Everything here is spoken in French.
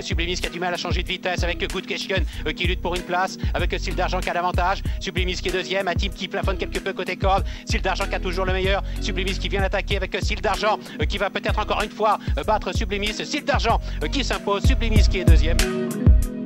Sublimis qui a du mal à changer de vitesse avec Good Question qui lutte pour une place, avec Style d'Argent qui a l'avantage, Sublimis qui est deuxième, un team qui plafonne quelque peu côté corde, Style d'Argent qui a toujours le meilleur, Sublimis qui vient l'attaquer avec Style d'Argent qui va peut-être encore une fois battre Sublimis, Style d'Argent qui s'impose, Sublimis qui est deuxième.